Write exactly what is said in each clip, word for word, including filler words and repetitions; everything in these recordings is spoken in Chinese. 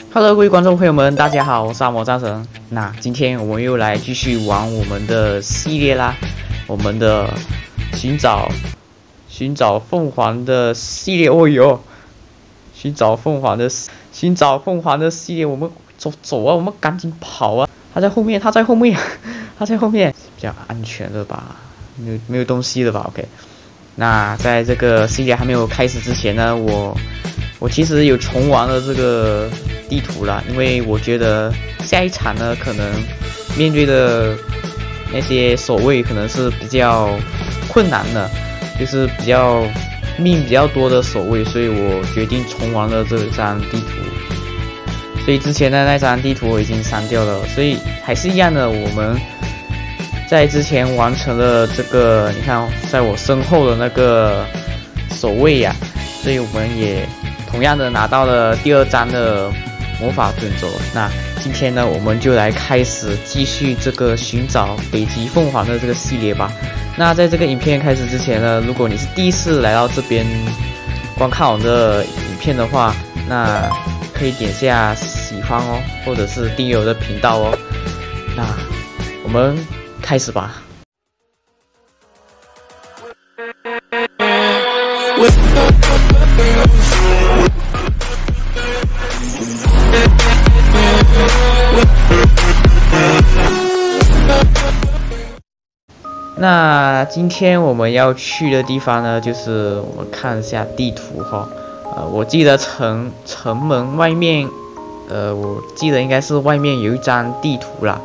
Hello， 各位观众朋友们，大家好，我是阿魔战神。那今天我们又来继续玩我们的系列啦，我们的寻找寻找凤凰的系列。哦哟，寻找凤凰的寻找凤凰的系列，我们走走啊，我们赶紧跑啊！他在后面，他在后面，他在后面，比较安全的吧？没有没有东西的吧 ？OK。那在这个系列还没有开始之前呢，我我其实有重玩了这个地图啦，因为我觉得下一场呢，可能面对的那些守卫可能是比较困难的，就是比较命比较多的守卫，所以我决定重玩了这张地图。所以之前的那张地图我已经删掉了，所以还是一样的，我们在之前完成了这个，你看，在我身后的那个守卫呀、啊，所以我们也同样的拿到了第二章的魔法准则。那今天呢，我们就来开始继续这个寻找北极凤凰的这个系列吧。那在这个影片开始之前呢，如果你是第一次来到这边观看我的影片的话，那可以点下喜欢哦，或者是订阅我的频道哦。那我们开始吧。那今天我们要去的地方呢，就是我们看一下地图哈。呃，我记得城城门外面，呃，我记得应该是外面有一张地图啦。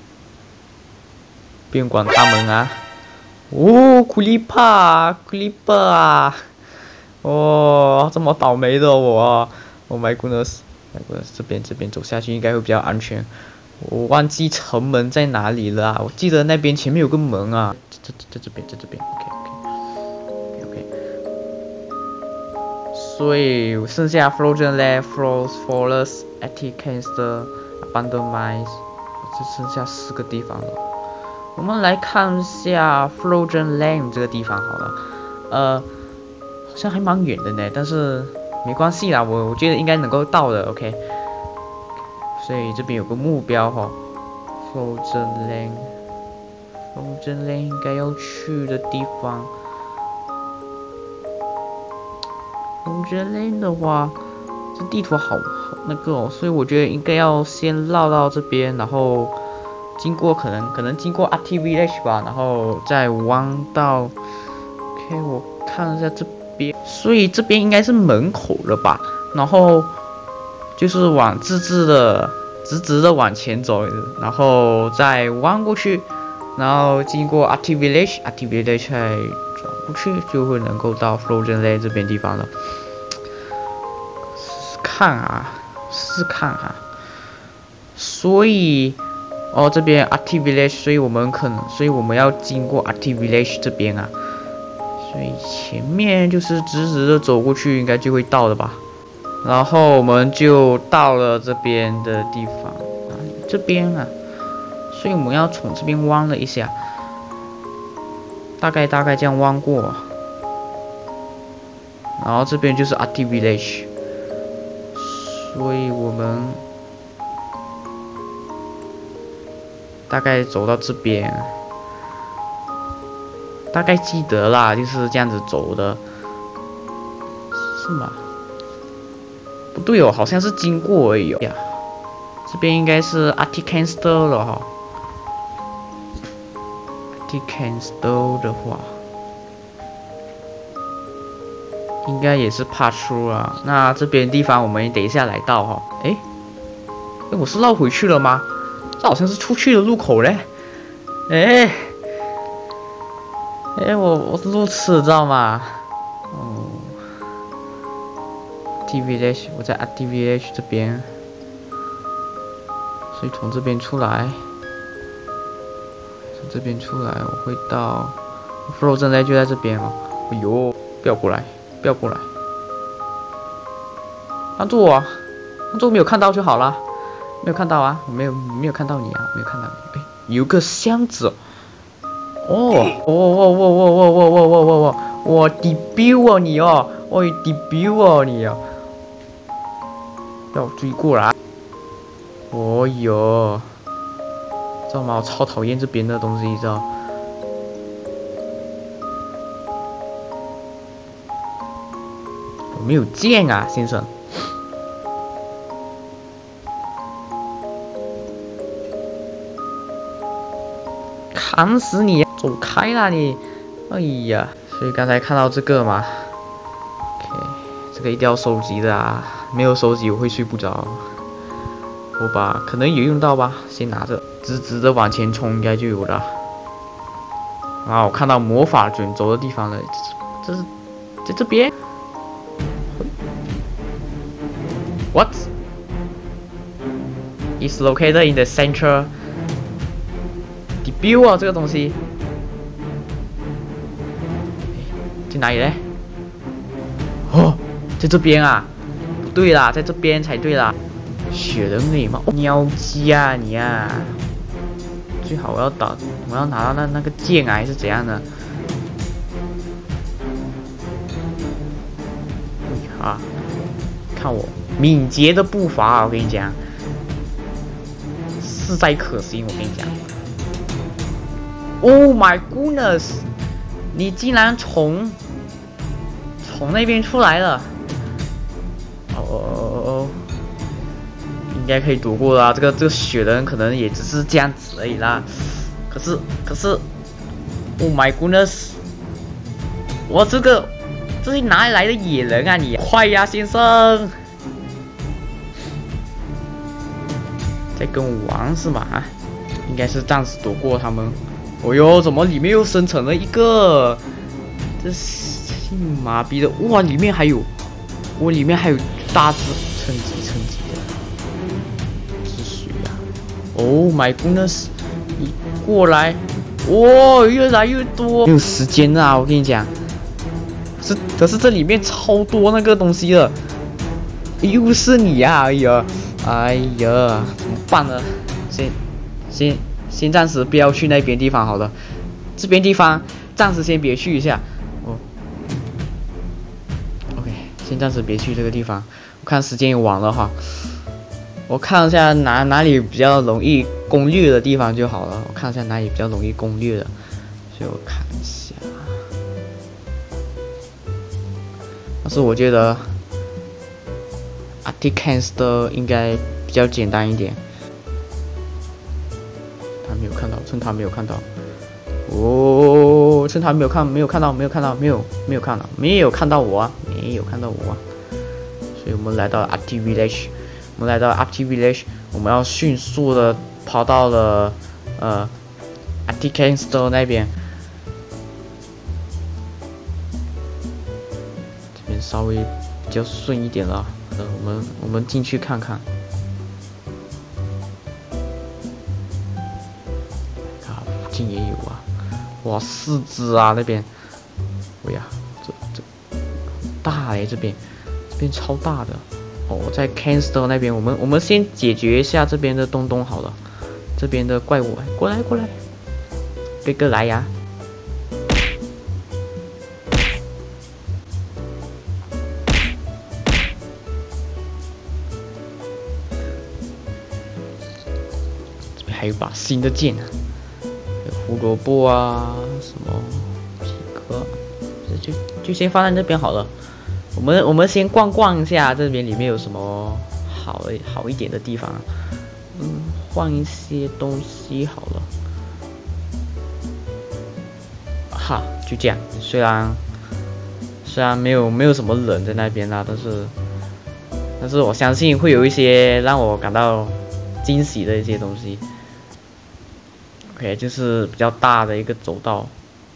不用管他们啊！哦，库利帕，库利帕啊！哦，这么倒霉的我 ！Oh my goodness！My goodness， 这边这边走下去应该会比较安全。我忘记城门在哪里了啊！我记得那边前面有个门啊，这这在这边，在这边。OK OK OK OK。所以剩下 Frozen Land、Frost Forest、Attic Castle、Abandoned Mines， 就剩下四个地方了。我们来看一下 Frozen Land 这个地方好了，呃，好像还蛮远的呢，但是没关系啦，我我觉得应该能够到的 ，OK。所以这边有个目标哈 ，Frozen Land，Frozen Land 应该要去的地方。Frozen Land 的话，这地图好好那个哦，所以我觉得应该要先绕到这边，然后经过可能可能经过 Arctic Village 吧，然后再弯到 ，OK， 我看一下这边，所以这边应该是门口了吧，然后就是往直直的直直的往前走，然后再弯过去，然后经过 Arctic Village，Arctic Village 再转过去，就会能够到 Frozen Land 这边地方了。试试看啊，试试看啊，所以。哦，这边 Arctic Village， 所以我们可能，所以我们要经过 Arctic Village 这边啊，所以前面就是直直的走过去，应该就会到的吧。然后我们就到了这边的地方，啊，这边啊，所以我们要从这边弯了一下，大概大概这样弯过，然后这边就是 Arctic Village， 所以我们大概走到这边，大概记得啦，就是这样子走的，是吗？不对哦，好像是经过而已哦。呀，这边应该是 Attic Castle 了哈。Attic Castle 的话，应该也是 Part Two 啊。那这边地方我们等一下来到哈。诶，诶，我是绕回去了吗？这好像是出去的路口嘞，哎，哎，我我是路痴，知道吗？哦 ，T V H， 我在 T V H 这边，所以从这边出来，从这边出来，我会到 Frozen Land 就在这边哦。哎呦，不要过来，不要过来，帮助我，帮助我没有看到就好了。没有看到啊，我没有没有看到你啊，没有看到你。哎，有个箱子哦，哦哦哦哦哦哦哦哦哦哦，我 debut 哦你哦，我 debut 哦你哦，要追过来， 哦哟，知道吗？我超讨厌这边的东西，你知道？我没有剑啊，先生。砍死你！走开啦你！哎呀，所以刚才看到这个嘛 ，OK， 这个一定要收集的啊，没有收集我会睡不着。我把可能有用到吧，先拿着，直直的往前冲应该就有了。啊，我看到魔法卷轴的地方了，这是在这边。What? It's located in the central debut 啊，这个东西。在哪里嘞？哦，在这边啊！不对啦，在这边才对啦。雪人美吗？哦、喵鸡啊你啊！最好我要打，我要拿到那那个剑啊，还是怎样的？啊！看我敏捷的步伐啊！我跟你讲，势在可行。我跟你讲 ，Oh my goodness！ 你竟然从从那边出来了！哦哦哦哦！应该可以躲过啦。这个这个雪人可能也只是这样子而已啦。可是可是 ，Oh my goodness！ 我这个这是哪里来的野人啊你？快呀，先生！在跟我玩是吗？应该是暂时躲过他们。哦哟，怎么里面又生成了一个？这是麻痹的！哇，里面还有，我里面还有大只，称级称级的，是谁呀 ？Oh my goodness！ 你过来，哇、哦，越来越多，没有时间啊！我跟你讲，是可是这里面超多那个东西了，又是你呀、啊！哎呀，哎呀，怎么办呢？先先。先暂时不要去那边地方好了，这边地方暂时先别去一下。哦 ，OK， 先暂时别去这个地方。我看时间也晚了哈，我看一下哪哪里比较容易攻略的地方就好了。我看一下哪里比较容易攻略的，所以我看一下。但是我觉得 Arctic Cancer 应该比较简单一点。没有看到，趁他没有看到，哦，趁他没有看，没有看到，没有看到，没有，没有看到，没有看到我啊，没有看到我啊，所以我们来到 Arctic Village， 我们来到 Arctic Village， 我们要迅速的跑到了呃 Arctic Cancer 那边，这边稍微比较顺一点了，呃，我们我们进去看看。也有啊，哇，四只啊那边，哎呀，这这大哎，这边这边超大的哦，在 Cancer 那边，我们我们先解决一下这边的东东好了，这边的怪物，过来过来，贝哥来呀！这边还有把新的剑啊。胡萝卜啊，什么几个，就就先放在那边好了。我们我们先逛逛一下这边里面有什么好的好一点的地方。嗯，换一些东西好了。哈，就这样。虽然虽然没有没有什么人在那边啦，但是但是我相信会有一些让我感到惊喜的一些东西。OK， 就是比较大的一个走道。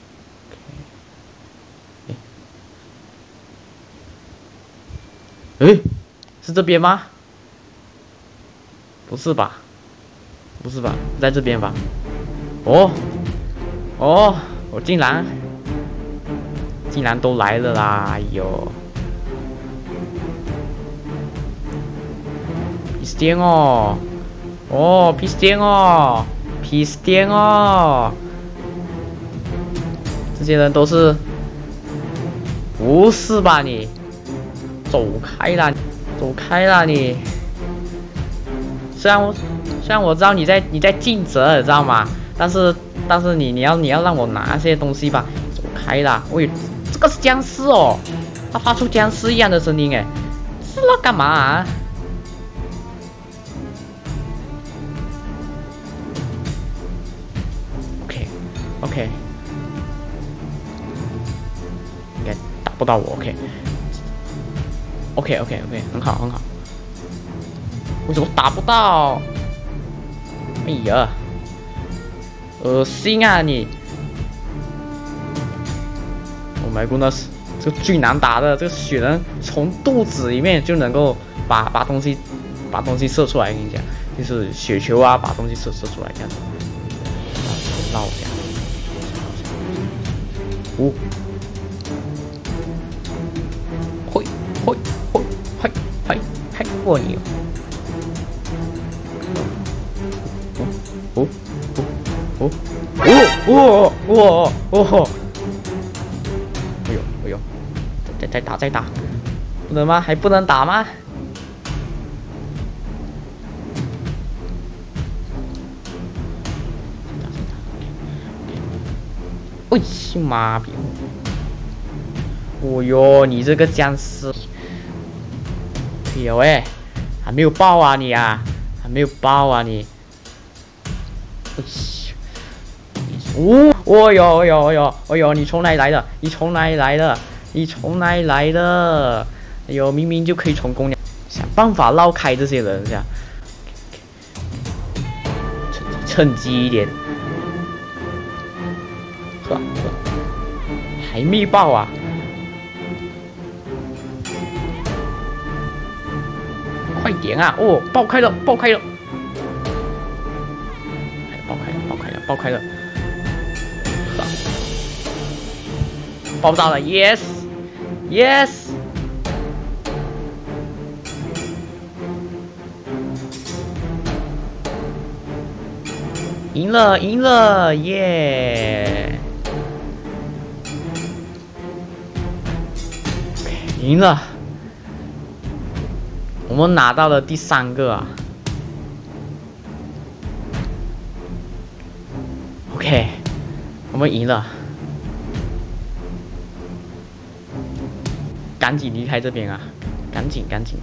诶，诶，是这边吗？不是吧？不是吧？在这边吧？哦，哦，我竟然，竟然都来了啦！哎呦，皮斯汀哦，哦，皮斯汀哦。皮斯汀哦，这些人都是，不是吧你？走开啦，走开啦你！ 虽然我虽然我知道你在你在尽责，你知道吗？但是但是你你要你要让我拿这些东西吧，走开啦！喂，这个是僵尸哦，它发出僵尸一样的声音哎，是要干嘛啊？ OK， 应该打不到我。OK，OK，OK，OK， 很好，很好。为什么打不到？哎呀，恶心啊你 ！Oh my goodness， 这个最难打的，这个血能从肚子里面就能够把把东西把东西射出来。跟你讲，就是雪球啊，把东西射射出来这样子。绕一下。 哦，会会会嘿嘿嘿，我你哦哦哦哦哦哦哦！哎呦哎呦，再再打再打，不能吗？还不能打吗？哎呀妈逼！哦哟，你这个僵尸！哎呦喂，还没有爆啊你啊，还没有爆啊你！哦，哦哟哦哟哦哟哦哟，你从哪里来的？你从哪里来的？你从哪里来的？哎呦，明明就可以成功的，想办法绕开这些人，这样趁趁机一点。 还没爆啊！快点啊！哦，爆开了，爆开了！爆开了，爆开了，爆开了！爆炸了 ！Yes，Yes， 赢了，赢了，耶！ 赢了，我们拿到了第三个啊。OK， 我们赢了，赶紧离开这边啊！赶紧赶紧的。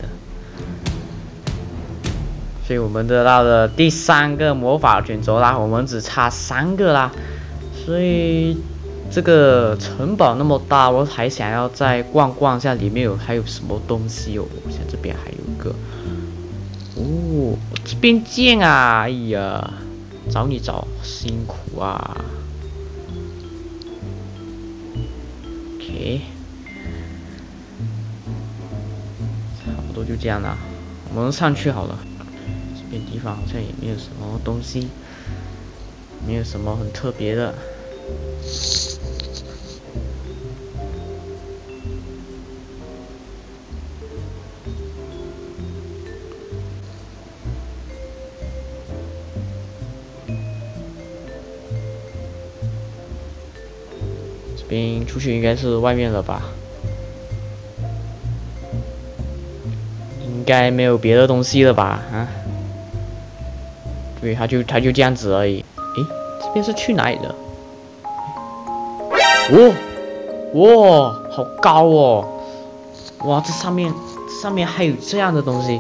所以我们得到了第三个魔法卷轴啦，我们只差三个啦，所以。 这个城堡那么大，我还想要再逛逛一下，里面有还有什么东西哦？像这边还有一个，哦，这边见啊！哎呀，找你找辛苦啊。OK， 差不多就这样了，我们上去好了。这边地方好像也没有什么东西，没有什么很特别的。 这边出去应该是外面了吧？应该没有别的东西了吧？啊？对，他就他就这样子而已。诶，这边是去哪里的？哦，哇，好高哦！哇，这上面上面还有这样的东西。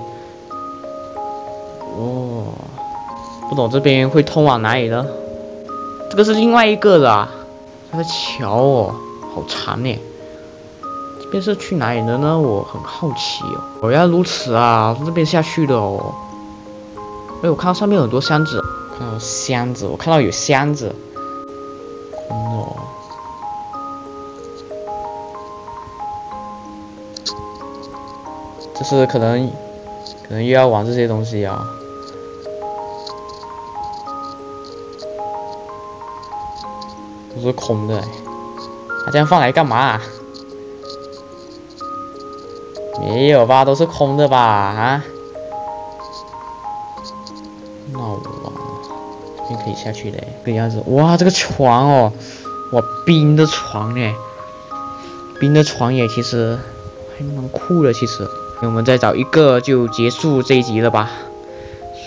哦，不懂这边会通往哪里呢？这个是另外一个的啊。 那个桥哦，好长呢。这边是去哪里的呢？我很好奇哦。我要如此啊，从这边下去的哦。哎，我看到上面有很多箱子，看到箱子，我看到有箱子。哦，这是可能，可能又要玩这些东西啊。 都是空的，他这样放来干嘛、啊？没有吧，都是空的吧？啊？那我这边可以下去的，这个样子。哇，这个床哦，哇，冰的床哎，冰的床也其实还蛮酷的，其实。我们再找一个就结束这一集了吧？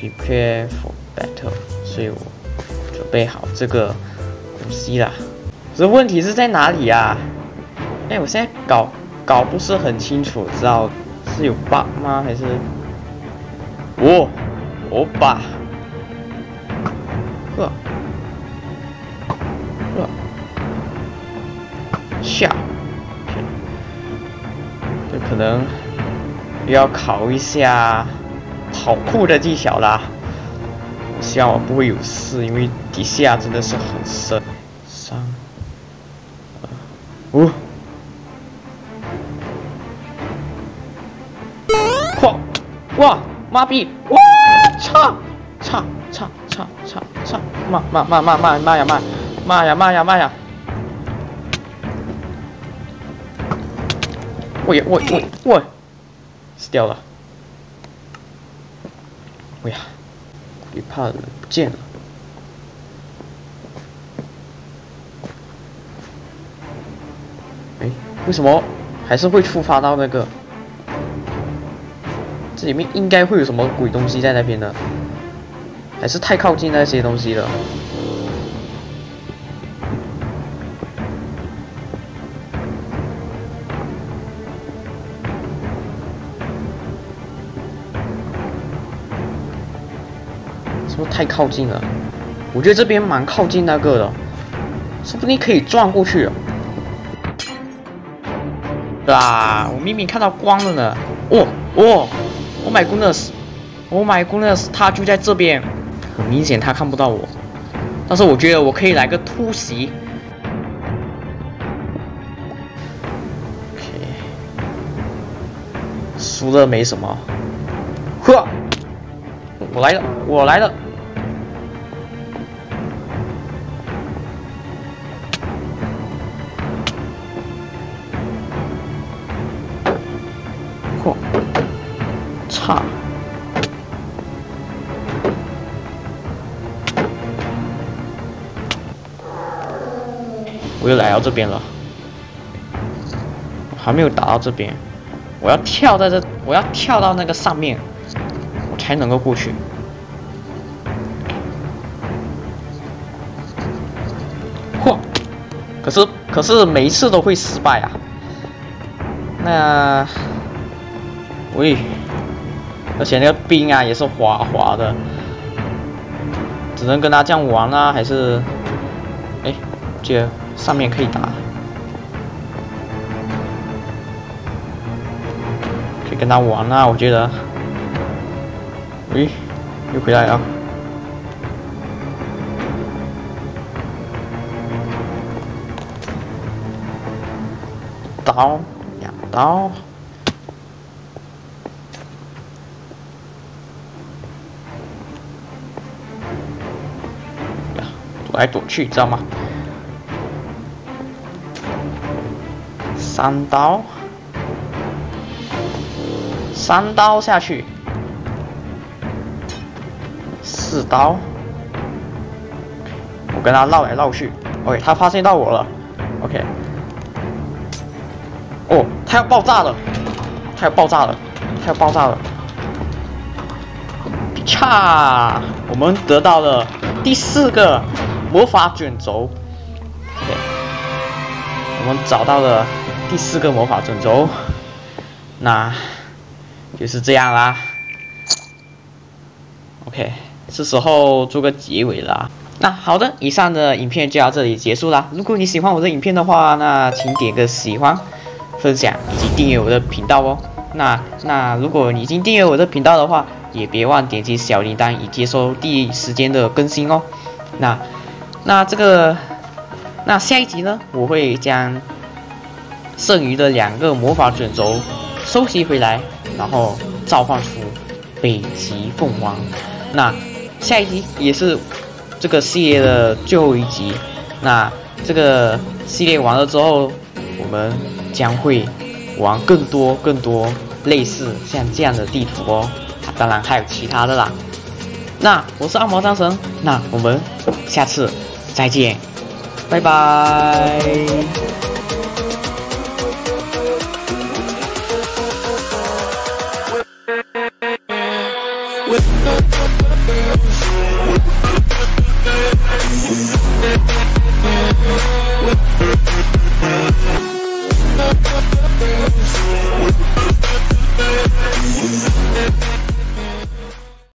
prepare for battle， 所以我准备好这个东西啦。这问题是在哪里啊？哎，我现在搞搞不是很清楚，知道是有 bug 吗？还是哦，欧巴，呵，呵，下，这可能要考一下跑酷的技巧啦。我希望我不会有事，因为底下真的是很深。三，二，五。哇哇妈逼！哇操操操操操操！妈妈妈妈妈妈呀妈妈呀妈呀妈呀！喂喂喂喂！死掉了！喂呀！别怕人不见了。哎，为什么还是会触发到那个？这里面应该会有什么鬼东西在那边的，还是太靠近那些东西了。是不是太靠近了？我觉得这边蛮靠近那个的，说不定可以撞过去。对吧？我明明看到光了呢。哦哦 ！Oh my goodness！Oh my goodness！ 他就在这边，很明显他看不到我，但是我觉得我可以来个突袭。OK， 输了没什么。呵，我来了，我来了。嚯！差，我又来到这边了，我还没有打到这边，我要跳在这，我要跳到那个上面，我才能够过去。嚯！可是可是每一次都会失败啊。那。喂，而且那个冰啊也是滑滑的，只能跟他这样玩啊，还是，哎，这上面可以打，可以跟他玩啊，我觉得。喂，又回来了。刀，两刀。躲来躲去，知道吗？三刀，三刀下去，四刀，我跟他绕来绕去。OK， 他发现到我了。OK， 哦，他要爆炸了，他要爆炸了，他要爆炸了！啪！我们得到了第四个魔法卷轴。OK， 我们找到了第四个魔法卷轴，那就是这样啦。OK， 是时候做个结尾啦。那好的，以上的影片就到这里结束啦。如果你喜欢我的影片的话，那请点个喜欢、分享以及订阅我的频道哦。那那如果你已经订阅我的频道的话，也别忘点击小铃铛以接收第一时间的更新哦。那那这个那下一集呢，我会将剩余的两个魔法卷轴收集回来，然后召唤出北极凤凰。那下一集也是这个系列的最后一集。那这个系列完了之后，我们将会玩更多更多类似像这样的地图哦。当然还有其他的啦。那我是恶魔战神，那我们下次再见，拜拜。